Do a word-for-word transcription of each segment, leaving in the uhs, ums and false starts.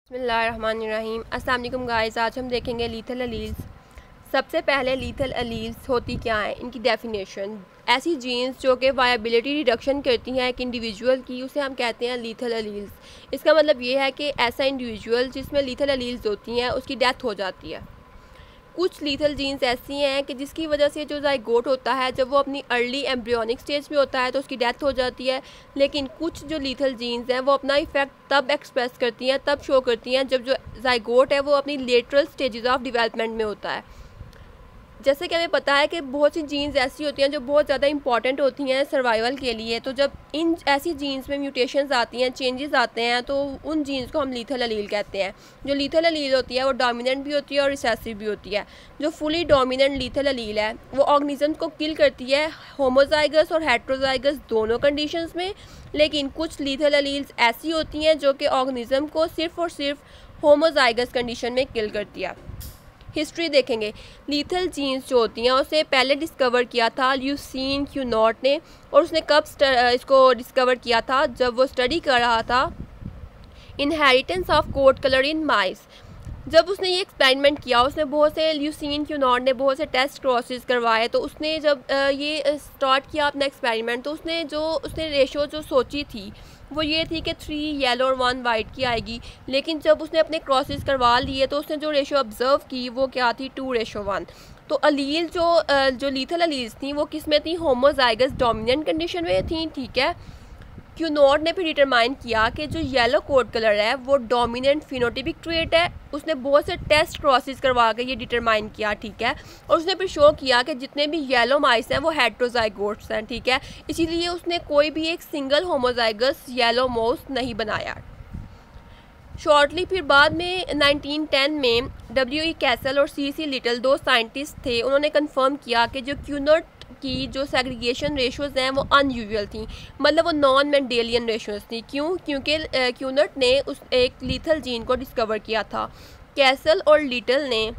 बिस्मिल्लाहिर्रहमानिर्रहीम। अस्सलाम वालेकुम गाइस, आज हम देखेंगे लीथल अलील्स। सबसे पहले लीथल अलील्स होती क्या हैं, इनकी डेफिनेशन। ऐसी जीन्स जो कि वायबिलिटी रिडक्शन करती हैं एक इंडिविजुअल की, उसे हम कहते हैं लीथल अलील्स। इसका मतलब ये है कि ऐसा इंडिविजुअल जिसमें लीथल अलील्स होती हैं उसकी डेथ हो जाती है। कुछ लीथल जीन्स ऐसी हैं कि जिसकी वजह से जो ज़ाइगोट होता है जब वो अपनी अर्ली एम्ब्रियोनिक स्टेज में होता है तो उसकी डेथ हो जाती है। लेकिन कुछ जो लीथल जीन्स हैं वो अपना इफेक्ट तब एक्सप्रेस करती हैं, तब शो करती हैं जब जो ज़ाइगोट है वो अपनी लेटरल स्टेजेस ऑफ डेवलपमेंट में होता है। जैसे कि हमें पता है कि बहुत सी जीन्स ऐसी होती हैं जो बहुत ज़्यादा इंपॉर्टेंट होती हैं सर्वाइवल के लिए, तो जब इन ऐसी जीन्स में म्यूटेशंस आती हैं, चेंजेस आते हैं, तो उन जीन्स को हम लीथल अलील कहते हैं। जो लीथल अलील होती है वो डोमिनेंट भी होती है और रिसेसिव भी होती है। जो फुली डोमिनेंट लीथल अलील है वो ऑर्गेनिज्म को किल करती है होमोजाइगस और हेट्रोजाइगस दोनों कंडीशंस में। लेकिन कुछ लीथल अलील्स ऐसी होती हैं जो कि ऑर्गेनिज्म को सिर्फ और सिर्फ होमोजाइगस कंडीशन में किल करती है। हिस्ट्री देखेंगे, लीथल जीन्स जो होती हैं उसे पहले डिस्कवर किया था ल्यूसीन क्यूनॉट ने, और उसने कब इसको डिस्कवर किया था, जब वो स्टडी कर रहा था inheritance of coat colour in mice. जब उसने ये एक्सपेरिमेंट किया, उसने बहुत से ल्यूसीन क्यूनॉट ने बहुत से टेस्ट क्रॉसेस करवाए, तो उसने जब ये स्टार्ट किया अपना एक्सपेरिमेंट तो उसने जो उसने रेशो जो सोची थी वो ये थी कि थ्री येलो और वन वाइट की आएगी। लेकिन जब उसने अपने क्रॉसेस करवा लिए तो उसने जो रेशो ऑब्जर्व की वो क्या थी, टू रेशो वन। तो अलील जो जो लीथल अलील्स थी वो किस में थी, होमोजाइगस डोमिनेंट कंडीशन में थी। ठीक है, क्यूनॉट ने फिर डिटरमाइन किया कि जो येलो कोट कलर है वो डोमिनेंट फिनोटिपिक ट्रेट है। उसने बहुत से टेस्ट क्रॉसेस करवा के ये डिटरमाइन किया। ठीक है, और उसने फिर शो किया कि जितने भी येलो माइस हैं वो हेट्रोजाइगोट्स हैं। ठीक है, इसीलिए उसने कोई भी एक सिंगल होमोजाइगस येलो माउस नहीं बनाया। शॉर्टली फिर बाद में नाइनटीन टेन में डब्ल्यू ई कैसल और सी सी लिटल दो साइंटिस्ट थे, उन्होंने कंफर्म किया कि जो क्यूनॉट की जो सेग्रीगेशन रेशोज़ हैं वो अनयूजुअल थी, मतलब वो नॉन मेंडेलियन रेशोज़ थी। क्यों? क्योंकि क्यूनॉट ने उस एक लीथल जीन को डिस्कवर किया था। कैसल और लिटल ने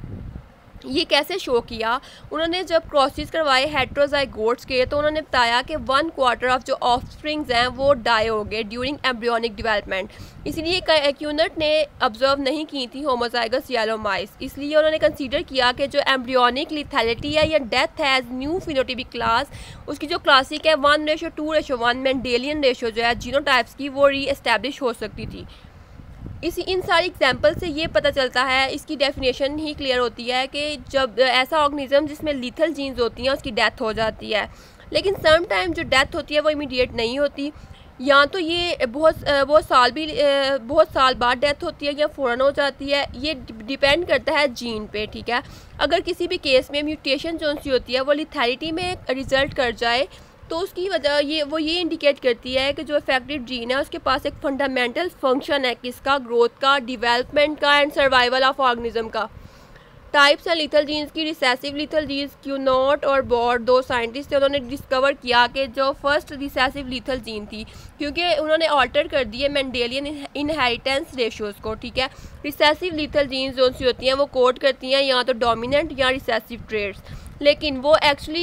ये कैसे शो किया, उन्होंने जब क्रॉसेस करवाए हेट्रोजाइगोट्स के तो उन्होंने बताया कि वन क्वार्टर ऑफ जो ऑफस्प्रिंग्स हैं वो डाई हो गए ड्यूरिंग एम्ब्रियोनिक डेवलपमेंट। इसलिए क्यूनॉट ने ऑब्जर्व नहीं की थी होमोजाइगस येलो माइस, इसलिए उन्होंने कंसीडर किया कि जो एम्ब्रियोनिक लिथैलिटी है या डेथ है एज न्यू फिनोटिपिक क्लास, उसकी जो क्लासिक है one ratio two ratio one Mendelian ratio जो है जीनोटाइप्स की, वो री एस्टेब्लिश हो सकती थी। इसी इन सारी एग्जाम्पल से ये पता चलता है, इसकी डेफिनेशन ही क्लियर होती है कि जब ऐसा ऑर्गेनिज्म जिसमें लीथल जीन्स होती हैं उसकी डेथ हो जाती है। लेकिन सम टाइम जो डेथ होती है वो इमीडिएट नहीं होती, या तो ये बहुत बहुत साल भी बहुत साल बाद डेथ होती है या फ़ौरन हो जाती है। ये डिपेंड करता है जीन पे। ठीक है, अगर किसी भी केस में म्यूटेशन जो सी होती है वो लिथैलिटी में रिजल्ट कर जाए तो उसकी वजह ये वो ये इंडिकेट करती है कि जो अफेक्टेड जीन है उसके पास एक फंडामेंटल फंक्शन है किसका, ग्रोथ का, डेवलपमेंट का एंड सर्वाइवल ऑफ ऑर्गेनिज्म का। टाइप्स हैं लीथल जीन्स की, रिसेसिव लीथल जीन्स। क्यूनॉट और बॉर्ड दो साइंटिस्ट थे, उन्होंने डिस्कवर किया कि जो फर्स्ट रिसेसिव लीथल जीन थी, क्योंकि उन्होंने ऑल्टर कर दिए मेंडेलियन इनहेरिटेंस रेशियोज़ को। ठीक है, रिसेसिव लीथल जीन्स जो सी होती हैं वो कोड करती हैं या तो डोमिनेंट या रिसेसिव ट्रेट्स, लेकिन वो एक्चुअली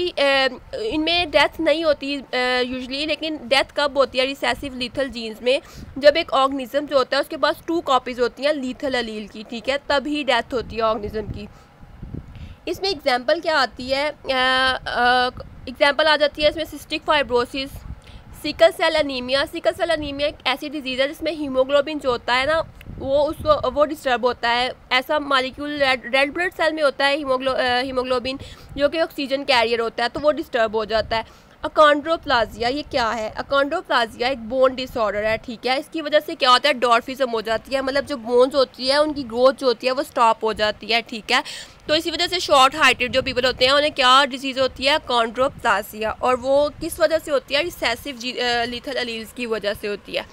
इनमें डेथ नहीं होती यूजुअली। लेकिन डेथ कब होती है रिसेसिव लीथल जीन्स में, जब एक ऑर्गेनिज्म जो होता है उसके पास टू कॉपीज़ होती हैं लीथल अलील की। ठीक है, तभी डेथ होती है ऑर्गेनिज्म की। इसमें एग्जांपल क्या आती है, एग्जांपल आ जाती है इसमें cystic fibrosis, sickle cell anaemia. Sickle cell anaemia एक ऐसी डिजीज़ है जिसमें हीमोग्लोबिन जो होता है ना वो उसको वो डिस्टर्ब होता है। ऐसा molecule red red blood cell में होता है हीमोग्लो हीमोग्लोबिन जो कि ऑक्सीजन कैरियर होता है, तो वो डिस्टर्ब हो जाता है। अकॉन्ड्रोप्लाजिया, ये क्या है? अकॉन्ड्रोप्लाजिया एक बोन डिसऑर्डर है। ठीक है, इसकी वजह से क्या होता है, डॉर्फिज्म हो जाती है, मतलब जो बोन्स होती है उनकी ग्रोथ जो होती है वो स्टॉप हो जाती है। ठीक है, तो इसी वजह से शॉर्ट हाइटेड जो पीपल होते हैं उन्हें क्या डिजीज़ होती है, अकॉन्ड्रोप्लाजिया, और वो किस वजह से होती है, रिसेसिव लीथल अलील्स की वजह से होती है।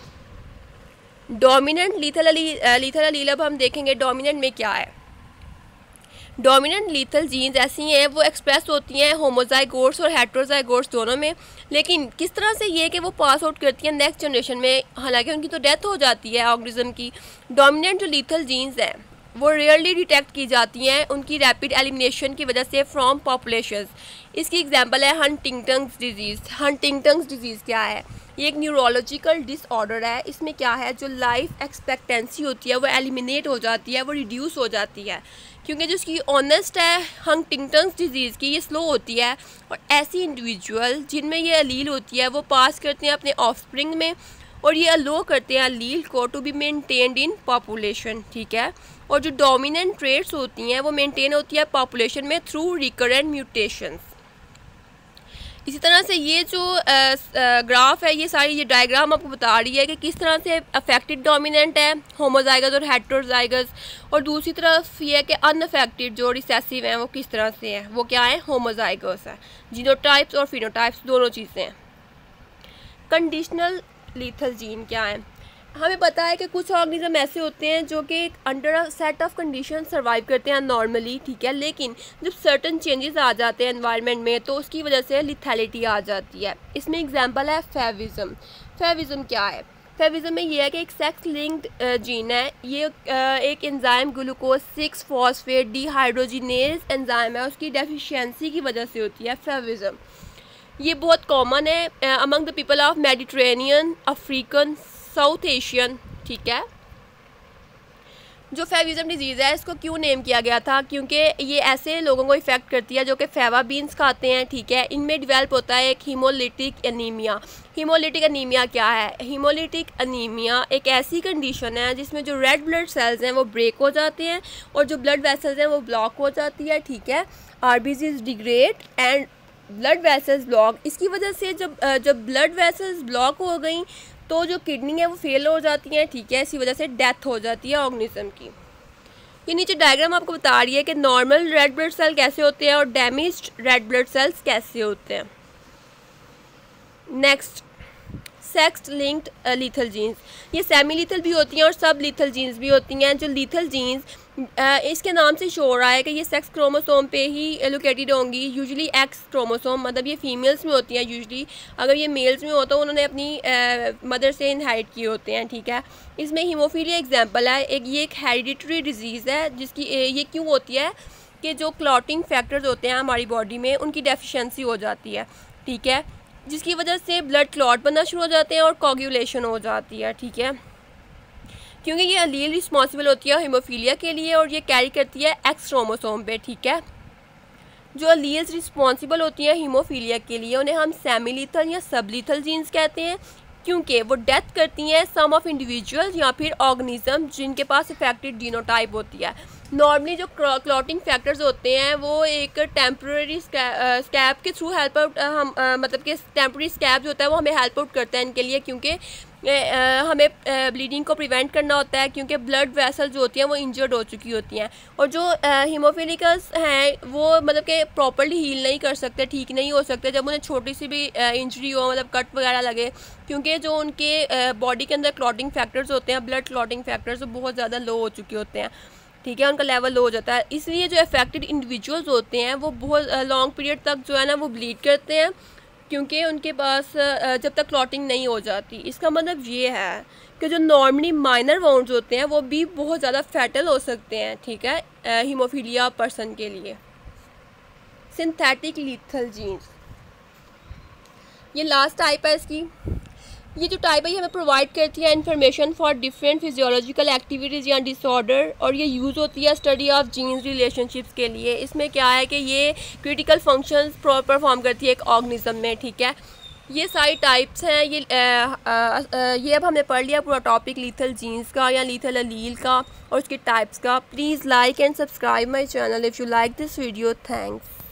Dominant lethal allele lethal allele अब हम देखेंगे डोमिनेंट में क्या है। डोमिनेंट लीथल जीन्स ऐसी हैं वो एक्सप्रेस होती हैं होमोजाइगोट्स और हेट्रोजाइगोट्स दोनों में, लेकिन किस तरह से ये कि वो पास आउट करती हैं नेक्स्ट जनरेशन में, हालांकि उनकी तो डेथ हो जाती है ऑर्गेनिज्म की। डोमिनेंट जो लीथल जीन्स हैं वो रेयरली डिटेक्ट की जाती हैं उनकी रैपिड एलिमिनेशन की वजह से फ्रॉम पॉपुलेशंस। इसकी एग्जांपल है हंटिंगटन्स डिजीज़। हंटिंगटन्स डिजीज़ क्या है? ये एक न्यूरोलॉजिकल डिसऑर्डर है। इसमें क्या है, जो लाइफ एक्सपेक्टेंसी होती है वो एलिमिनेट हो जाती है, वो रिड्यूस हो जाती है, क्योंकि जो इसकी ऑनेस्ट है हंटिंगटन्स डिजीज़ की, ये स्लो होती है। और ऐसी इंडिविजुअल जिनमें ये अलील होती है वो पास करते हैं अपने ऑफस्प्रिंग में, और ये अलो करते हैं अलील को to be maintained in population, ठीक है। और जो डोमिनेंट ट्रेट्स होती हैं वो मेंटेन होती है पॉपुलेशन में थ्रू रिकरेंट म्यूटेशंस। इसी तरह से ये जो ग्राफ है, ये सारी ये डायग्राम आपको बता रही है कि किस तरह से अफेक्टेड डोमिनेंट है होमोजाइगस और हेटेरोजाइगस, और दूसरी तरफ ये है कि अनअफेक्टेड जो रिसेसिव हैं वो किस तरह से हैं, वो क्या है, होमोजाइगस है। जीनोटाइप्स और फिनोटाइप्स दोनों चीज़ें हैं। कंडीशनल लीथल जीन क्या है? हमें पता है कि कुछ ऑर्गेनिज्म ऐसे होते हैं जो कि under a set of condition survive करते हैं नॉर्मली, ठीक है, लेकिन जब सर्टन चेंजेस आ जाते हैं एनवायरनमेंट में तो उसकी वजह से लिथैलिटी आ जाती है। इसमें एग्जांपल है फेविज्म। फेविज्म क्या है? फेविज्म में ये है कि एक सेक्स लिंक्ड जीन है। ये एक enzyme glucose six phosphate dehydrogenase enzyme है, उसकी डेफिशिएंसी की वजह से होती है फेविज्म। ये बहुत कॉमन है among the people of Mediterranean, African, South Asian, ठीक है। जो फेविज्म डिजीज़ है इसको क्यों नेम किया गया था? क्योंकि ये ऐसे लोगों को इफ़ेक्ट करती है जो कि फेवा बीन्स खाते हैं, ठीक है। इनमें डेवलप होता है एक हीमोलिटिक एनीमिया। हीमोलिटिक एनीमिया क्या है? हीमोलिटिक एनीमिया एक ऐसी कंडीशन है जिसमें जो रेड ब्लड सेल्स हैं वो ब्रेक हो जाते हैं और जो ब्लड वेसल्स हैं वो ब्लॉक हो जाती है, ठीक है। RBCs degrade and blood vessels block. इसकी वजह से जब जब ब्लड वेसल्स ब्लॉक हो गई तो जो किडनी है वो फेल हो जाती है, ठीक है। इसी वजह से डेथ हो जाती है ऑर्गेनिज्म की। ये नीचे डायग्राम आपको बता रही है कि नॉर्मल रेड ब्लड सेल कैसे होते हैं और डैमेज्ड रेड ब्लड सेल्स कैसे होते हैं। Next, sex linked lethal genes. ये सेमी लीथल भी होती हैं और सब लीथल जीन्स भी होती हैं। जो लीथल जीन्स इसके नाम से शो हो रहा है कि ये सेक्स क्रोमोसोम पे ही लोकेटेड होंगी। यूजुअली एक्स क्रोमोसोम, मतलब ये फीमेल्स में होती हैं यूजुअली। अगर ये मेल्स में होता है उन्होंने अपनी मदर से इनहेरिट किए होते हैं, ठीक है। इसमें हीमोफीलिया एग्जांपल है। एक ये एक हेरिडिटरी डिजीज़ है जिसकी ये क्यों होती है कि जो क्लॉटिंग फैक्टर्स होते हैं हमारी बॉडी में उनकी डेफिशिएंसी हो जाती है, ठीक है, जिसकी वजह से ब्लड क्लॉट बनना शुरू हो जाते हैं और कोगुलेशन हो जाती है, ठीक है। क्योंकि ये अलील रिस्पॉन्सिबल होती है हीमोफीलिया के लिए और ये कैरी करती है एक्स क्रोमोसोम पे, ठीक है। जो अलील्स रिस्पॉन्सिबल होती हैं हीमोफीलिया के लिए उन्हें हम सेमी लीथल या सब लीथल जीन्स कहते हैं, क्योंकि वो डेथ करती हैं सम ऑफ इंडिविजुअल्स या फिर ऑर्गेनिज्म जिनके पास इफेक्टेड जीनोटाइप होती है। नॉर्मली जो क्लॉटिंग फैक्टर्स होते हैं वो एक टेम्प्रेरी स्कैब के थ्रू हेल्प आउट हम आ, मतलब कि टेम्प्रेरी स्कैब जो होता है वो हमें हेल्प आउट करता है इनके लिए, क्योंकि हमें ब्लीडिंग को प्रिवेंट करना होता है, क्योंकि ब्लड वेसल जो होती हैं वो इंजर्ड हो चुकी होती हैं। और जो हीमोफिलिकस हैं वो मतलब कि प्रॉपर्ली हील नहीं कर सकते, ठीक नहीं हो सकते जब उन्हें छोटी सी भी इंजरी हो, मतलब कट वगैरह लगे, क्योंकि जो उनके बॉडी के अंदर क्लॉटिंग फैक्टर्स होते हैं, ब्लड क्लॉटिंग फैक्टर्स वो बहुत ज़्यादा लो हो चुके होते हैं, ठीक है, उनका लेवल लो हो जाता है। इसलिए जो अफेक्टेड इंडिविजुअल्स होते हैं वो बहुत लॉन्ग पीरियड तक जो है ना वो ब्लीड करते हैं, क्योंकि उनके पास जब तक क्लॉटिंग नहीं हो जाती। इसका मतलब ये है कि जो नॉर्मली माइनर वाउंड्स होते हैं वो भी बहुत ज़्यादा फैटल हो सकते हैं, ठीक है, हीमोफीलिया पर्सन के लिए। सिंथेटिक लीथल जीन्स, ये लास्ट टाइप है इसकी। ये जो टाइप है ये हमें प्रोवाइड करती है information for different physiological activities या डिसऑर्डर, और ये यूज़ होती है स्टडी ऑफ जीन्स रिलेशनशिप्स के लिए। इसमें क्या है कि ये क्रिटिकल फंक्शंस परफॉर्म करती है एक ऑर्गेनिज्म में, ठीक है। ये सारी टाइप्स हैं। ये आ, आ, आ, ये अब हमने पढ़ लिया पूरा टॉपिक लीथल जीन्स का या लीथल अलील का और उसके टाइप्स का। Please like and subscribe my channel if you like this video. Thanks.